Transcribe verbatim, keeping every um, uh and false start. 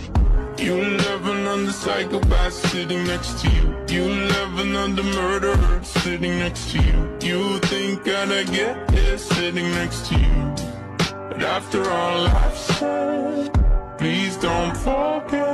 You'll love another psychopath sitting next to you. You'll love another murderer sitting next to you. You think I'd get here sitting next to you. But after all I've said, please don't forget